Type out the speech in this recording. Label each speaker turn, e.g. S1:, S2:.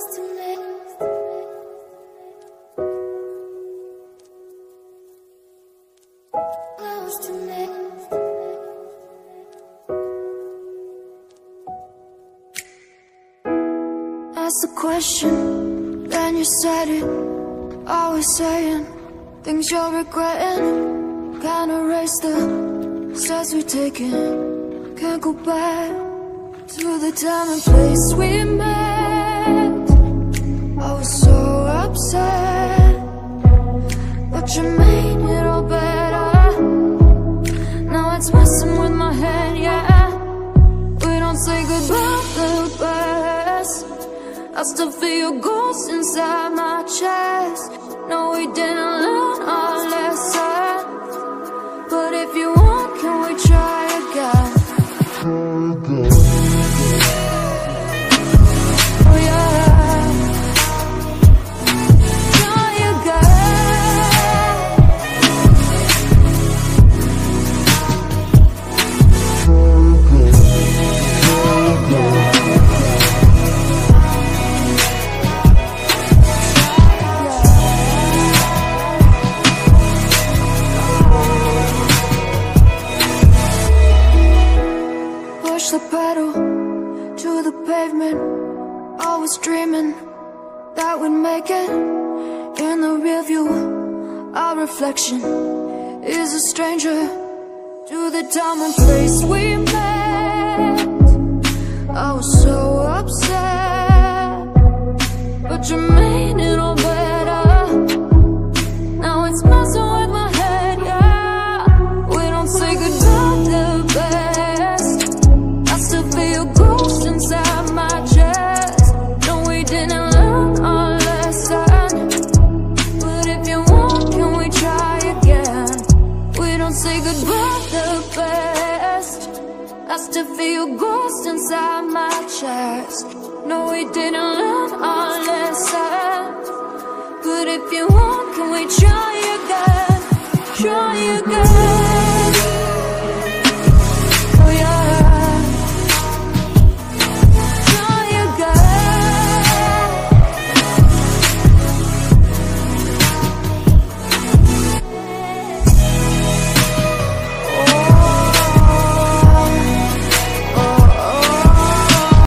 S1: to me. Close to me. Ask the question, then you said it. Always saying things you're regretting. Can't erase the steps we've taken. Can't go back to the time and place we met. I was so upset, but you made it all better. Now it's messing with my head, yeah. We don't say goodbye the best. I still feel your ghost inside my chest. No, we didn't learn our lesson, but if you want, can we try again? Oh yeah, try again. Push the pedal to the pavement. Always dreaming that we'd make it. In the rear view, our reflection is a stranger to the time and place we met. I was so upset, but you made it all better. Now it's messing with my head, yeah. We don't say goodbye the best. I still feel your ghost inside my chest. No, we didn't learn our lesson, but if you want, can we try again? We don't say goodbye the best. I still feel your ghost inside my chest. No, we didn't learn our lesson, but if you want, can we try again? Try again.